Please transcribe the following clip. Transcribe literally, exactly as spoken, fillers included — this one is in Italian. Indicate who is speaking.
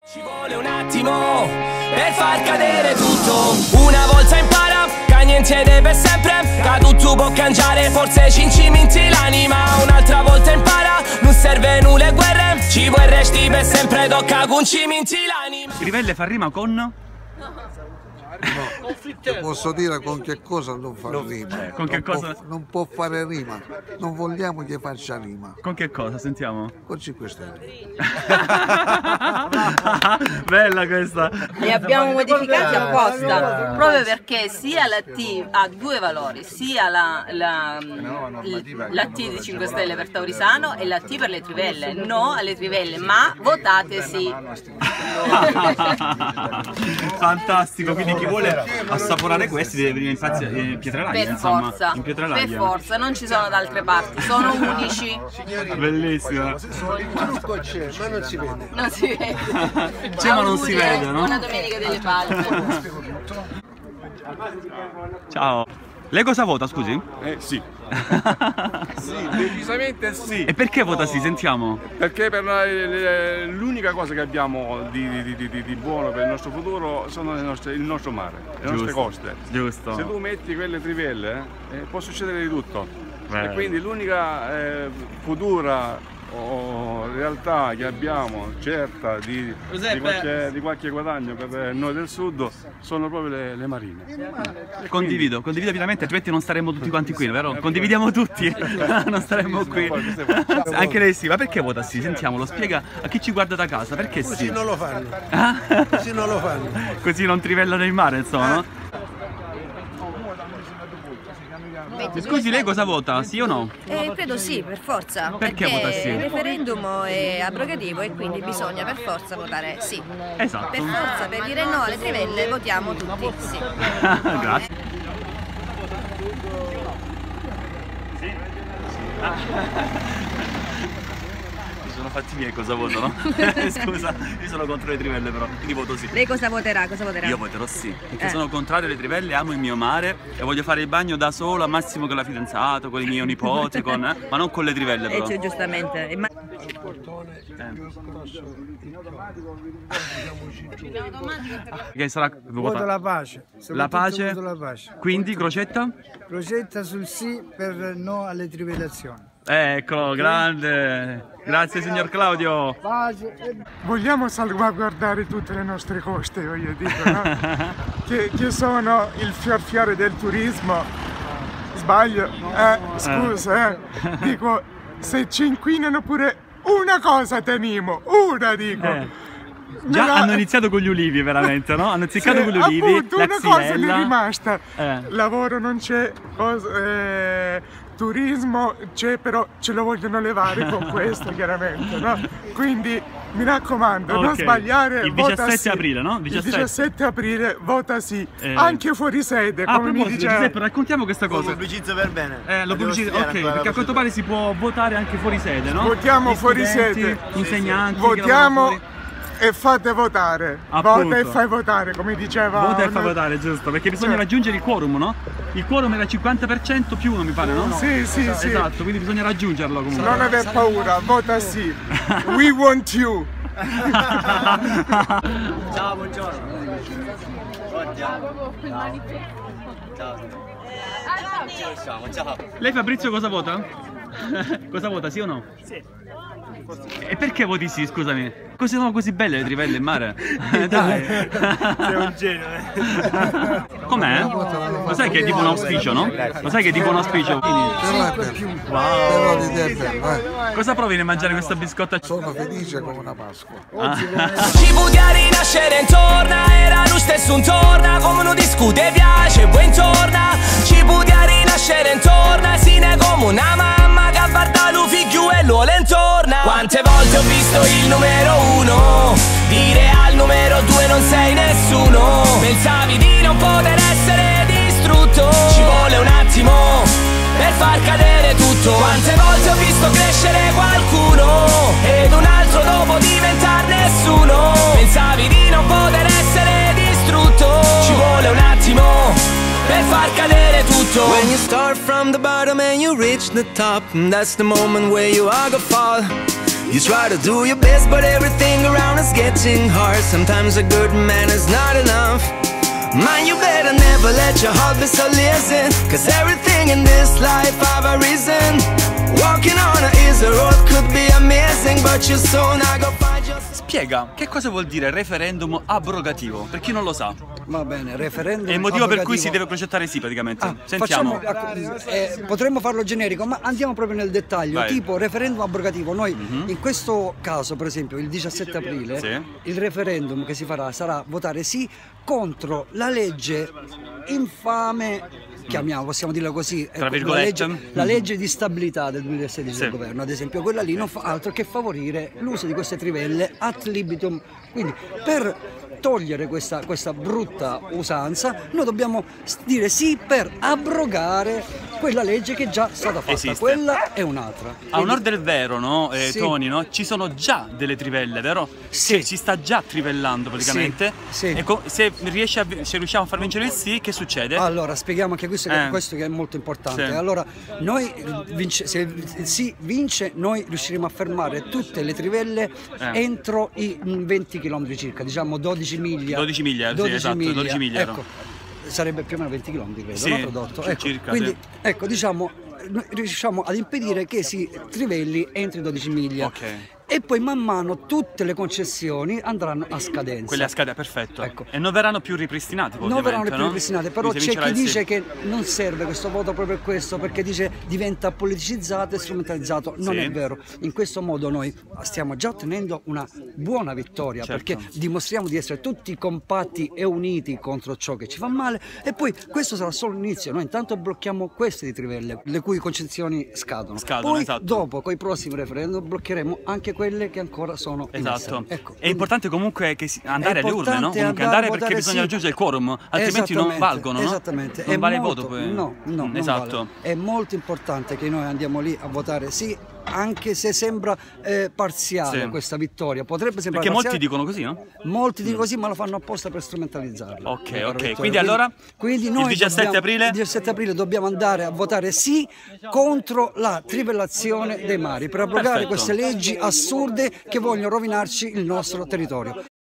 Speaker 1: Ci vuole un attimo per far cadere tutto. Una volta impara che niente deve sempre, che tutto può cangiare, forse ci inciminti l'anima. Un'altra volta impara, non serve nulle guerre, ci vuoi resti per sempre, tocca con ciminti l'anima.
Speaker 2: Rivelle fa rima con?
Speaker 3: No, posso dire con che cosa non fa
Speaker 2: no,
Speaker 3: rima.
Speaker 2: Eh, con che
Speaker 3: non
Speaker 2: cosa?
Speaker 3: Può, non può fare rima, non vogliamo che faccia rima.
Speaker 2: Con che cosa? Sentiamo.
Speaker 3: Con cinque stelle.
Speaker 2: Bella questa.
Speaker 4: Li abbiamo modificati apposta, proprio perché sia la T ha due valori, sia la, la, la T di cinque stelle per Taurisano e la T per le trivelle. No alle trivelle, ma votate sì.
Speaker 2: Fantastico, quindi chi vuole assaporare questi deve venire infatti in Pietralaglia,
Speaker 4: per
Speaker 2: insomma,
Speaker 4: forza,
Speaker 2: in Pietralaglia.
Speaker 4: Per forza, non ci sono da altre parti, sono unici.
Speaker 2: Bellissimo.
Speaker 3: Tutto c'è, ma non si vede.
Speaker 4: Non si vede.
Speaker 2: C'è ma non si vede, no?
Speaker 4: Buona domenica delle palme.
Speaker 2: Ciao. Lei cosa vota, scusi?
Speaker 5: Eh sì. Sì, decisamente sì.
Speaker 2: E perché vota sì? Sentiamo.
Speaker 5: Perché per l'unica cosa che abbiamo di, di, di, di buono per il nostro futuro sono le nostre, il nostro mare, le
Speaker 2: Giusto.
Speaker 5: nostre coste.
Speaker 2: Giusto.
Speaker 5: Se tu metti quelle trivelle eh, può succedere di tutto.
Speaker 2: Bello.
Speaker 5: E quindi l'unica eh, futura o realtà che abbiamo certa di, di, qualche, di qualche guadagno per noi del sud sono proprio le, le marine. E
Speaker 2: condivido, condivido pienamente, altrimenti non staremmo tutti quanti qui, vero? Condividiamo tutti, non staremmo qui. Anche lei sì, ma perché vota sì? Sentiamolo, spiega a chi ci guarda da casa, perché sì?
Speaker 3: Così non lo fanno.
Speaker 2: Ah?
Speaker 3: Così non lo fanno.
Speaker 2: Così non trivellano il mare, insomma, no? Scusi, lei cosa vota? Sì o no?
Speaker 6: Eh, credo sì, per forza.
Speaker 2: Perché, perché vota sì?
Speaker 6: Il referendum è abrogativo e quindi bisogna per forza votare sì.
Speaker 2: Esatto.
Speaker 6: Per forza, per dire no alle trivelle votiamo tutti sì.
Speaker 2: Grazie. Sono fatti miei cosa votano? Scusa, io sono contro le trivelle però, quindi voto sì.
Speaker 6: Lei cosa voterà? Cosa voterà?
Speaker 2: Io voterò sì, perché
Speaker 6: eh.
Speaker 2: sono contrario alle trivelle, amo il mio mare e voglio fare il bagno da solo, al massimo con la fidanzata, con i miei nipoti, con, eh, ma non con le trivelle però.
Speaker 6: Eh, cioè, giustamente. Ma...
Speaker 2: Che sarà
Speaker 7: voto la pace.
Speaker 2: La pace.
Speaker 7: La pace.
Speaker 2: Quindi crocetta?
Speaker 7: Crocetta sul sì per no alle trivellazioni.
Speaker 2: Ecco, grande. Grazie signor Claudio.
Speaker 7: Vogliamo salvaguardare tutte le nostre coste, voglio dire, no? che, che sono il fior fiore del turismo. Sbaglio? Eh, scusa, eh. Dico, se ci inquinano pure una cosa teniamo, una dico. Eh.
Speaker 2: Già
Speaker 7: la...
Speaker 2: hanno iniziato con gli ulivi veramente, no? Hanno zeccato sì, con gli ulivi,
Speaker 7: appunto,
Speaker 2: la
Speaker 7: una
Speaker 2: xylella.
Speaker 7: cosa ne è rimasta.
Speaker 2: Eh.
Speaker 7: Lavoro non c'è, eh, turismo c'è, però ce lo vogliono levare con questo chiaramente, no? Quindi mi raccomando, okay. non sbagliare,
Speaker 2: il
Speaker 7: vota
Speaker 2: diciassette
Speaker 7: sì.
Speaker 2: aprile, no?
Speaker 7: diciassette. Il diciassette aprile vota sì,
Speaker 2: eh.
Speaker 7: anche fuori sede,
Speaker 2: ah,
Speaker 7: come mi diceva.
Speaker 2: Giuseppe, raccontiamo questa cosa.
Speaker 8: Lo pubblicizzo per bene.
Speaker 2: Eh, lo pubblicizzo, ok, perché a quanto pare si può votare anche fuori sede, no?
Speaker 7: Votiamo
Speaker 2: Gli
Speaker 7: fuori
Speaker 2: studenti,
Speaker 7: sede.
Speaker 2: Insegnanti.
Speaker 7: Votiamo e fate votare.
Speaker 2: Appunto.
Speaker 7: Vota e fai votare, come diceva.
Speaker 2: Vota e fai votare, giusto, perché bisogna cioè. raggiungere il quorum, no? Il quorum era il cinquanta per cento più uno, mi pare, no?
Speaker 7: Sì, sì,
Speaker 2: esatto,
Speaker 7: sì.
Speaker 2: Esatto, quindi bisogna raggiungerlo comunque.
Speaker 7: Non aver paura, vota sì. We want you.
Speaker 8: Ciao, buongiorno. Ciao. Ciao.
Speaker 2: Lei Fabrizio cosa vota? Cosa vota, sì o no? Sì. E perché voti sì, scusami? Così sono così belle le trivelle in mare? Dai.
Speaker 8: Sei un genio, eh.
Speaker 2: Com'è? Lo sai che è tipo un auspicio, no? Lo sai che è tipo un auspicio?
Speaker 3: Però di te bello, eh.
Speaker 2: Cosa provi nel mangiare questa biscotta?
Speaker 3: Sono felice come una Pasqua.
Speaker 2: Ah.
Speaker 1: Ci podia rinascere intorno, era lo stesso un torna, come non discute piace, poi intorna. Ci podia rinascere intorno, si ne come una mamma che guarda lo figlio e lo lentorna. Quante volte ho visto il numero uno dire al numero due non sei nessuno. Pensavi di non poter essere distrutto, ci vuole un attimo per far cadere tutto. Quante volte ho visto crescere qualcuno ed un altro dopo diventar nessuno. Pensavi di non poter essere distrutto, ci vuole un attimo per far cadere tutto. When you start from the bottom and you reach the top, that's the moment where you are gonna fall. You try to do your best, but everything around is getting hard. Sometimes a good man is not enough. Man, you better never let your heart be so lazy, cause everything in this life have a reason. Walking on a easy road could be amazing, but you soon I go find yourself.
Speaker 2: Spiega, che cosa vuol dire referendum abrogativo, per chi non lo sa.
Speaker 9: Va bene, referendum
Speaker 2: È il motivo
Speaker 9: abrogativo.
Speaker 2: per cui si deve progettare sì, praticamente.
Speaker 9: Ah,
Speaker 2: Sentiamo.
Speaker 9: facciamo, eh, potremmo farlo generico, ma andiamo proprio nel dettaglio.
Speaker 2: Vai.
Speaker 9: Tipo referendum abrogativo. Noi
Speaker 2: Mhm.
Speaker 9: in questo caso, per esempio, il diciassette aprile,
Speaker 2: Sì.
Speaker 9: il referendum che si farà sarà votare sì contro la legge infame, chiamiamo, possiamo dirla così,
Speaker 2: Tra
Speaker 9: ecco, la,
Speaker 2: virgolette.
Speaker 9: legge, la legge di stabilità del duemilasedici
Speaker 2: Sì.
Speaker 9: del governo, ad esempio, quella lì non fa altro che favorire l'uso di queste trivelle ad libitum. Quindi per togliere questa, questa brutta usanza noi dobbiamo dire sì per abrogare quella legge che è già stata fatta.
Speaker 2: Esiste.
Speaker 9: Quella è un'altra.
Speaker 2: A onor del vero, no, eh,
Speaker 9: Sì.
Speaker 2: Tony, no? Ci sono già delle trivelle, vero?
Speaker 9: Sì.
Speaker 2: Cioè, si sta già trivellando praticamente.
Speaker 9: Sì, sì.
Speaker 2: E co- se, riesce a vi- se riusciamo a far vincere il sì, che succede?
Speaker 9: Allora, spieghiamo anche questo, che,
Speaker 2: Eh.
Speaker 9: questo che è molto importante.
Speaker 2: Sì.
Speaker 9: Allora, noi vince, se il sì vince, noi riusciremo a fermare tutte le trivelle
Speaker 2: Eh.
Speaker 9: entro i mm, venti chilometri circa, diciamo dodici miglia.
Speaker 2: dodici miglia, sì, esatto, dodici miglia era.
Speaker 9: Ecco, sarebbe più o meno venti chilometri, credo,
Speaker 2: Sì,
Speaker 9: no, tradotto.
Speaker 2: ci-
Speaker 9: Ecco,
Speaker 2: circa,
Speaker 9: quindi,
Speaker 2: sì.
Speaker 9: ecco, diciamo, noi riusciamo ad impedire che si trivelli entro i dodici miglia.
Speaker 2: Ok.
Speaker 9: E poi man mano tutte le concessioni andranno a scadenza.
Speaker 2: Quelle a scade, perfetto.
Speaker 9: Ecco.
Speaker 2: E non verranno più ripristinate, poi,
Speaker 9: Non
Speaker 2: ovviamente,
Speaker 9: verranno più
Speaker 2: no?
Speaker 9: ripristinate, però
Speaker 2: Quindi se
Speaker 9: c'è chi
Speaker 2: vincerà il sì.
Speaker 9: dice che non serve questo voto proprio per questo, perché dice diventa politicizzato e strumentalizzato. Non
Speaker 2: Sì.
Speaker 9: è vero. In questo modo noi stiamo già ottenendo una buona vittoria,
Speaker 2: Certo.
Speaker 9: perché dimostriamo di essere tutti compatti e uniti contro ciò che ci fa male, e poi questo sarà solo l'inizio. Noi intanto blocchiamo queste di trivelle, le cui concessioni scadono.
Speaker 2: Scadono,
Speaker 9: poi
Speaker 2: esatto.
Speaker 9: dopo, con i prossimi referendum, bloccheremo anche quelle che ancora sono in
Speaker 2: Esatto.
Speaker 9: essere. Ecco,
Speaker 2: È importante comunque che si- andare
Speaker 9: È
Speaker 2: alle urne, no?
Speaker 9: importante
Speaker 2: Comunque
Speaker 9: andare
Speaker 2: andare
Speaker 9: a
Speaker 2: perché
Speaker 9: votare
Speaker 2: bisogna
Speaker 9: sì.
Speaker 2: raggiungere il quorum, altrimenti non
Speaker 9: Esattamente,
Speaker 2: valgono, no?
Speaker 9: Esattamente.
Speaker 2: Non
Speaker 9: È
Speaker 2: vale
Speaker 9: molto-
Speaker 2: il voto poi.
Speaker 9: No, no,
Speaker 2: Mm,
Speaker 9: non
Speaker 2: esatto.
Speaker 9: vale. È molto importante che noi andiamo lì a votare sì, anche se sembra eh, parziale
Speaker 2: Sì.
Speaker 9: questa vittoria. Potrebbe sembrare
Speaker 2: Perché molti
Speaker 9: parziale.
Speaker 2: dicono così, no?
Speaker 9: Molti dicono così, ma lo fanno apposta per strumentalizzarlo.
Speaker 2: Ok,
Speaker 9: Eh, caro
Speaker 2: ok.
Speaker 9: Vittorio.
Speaker 2: Quindi allora,
Speaker 9: quindi
Speaker 2: il
Speaker 9: noi
Speaker 2: diciassette
Speaker 9: dobbiamo-
Speaker 2: aprile?
Speaker 9: il diciassette aprile dobbiamo andare a votare sì contro la trivellazione dei mari, per abrogare
Speaker 2: Perfetto.
Speaker 9: queste leggi assurde che vogliono rovinarci il nostro territorio.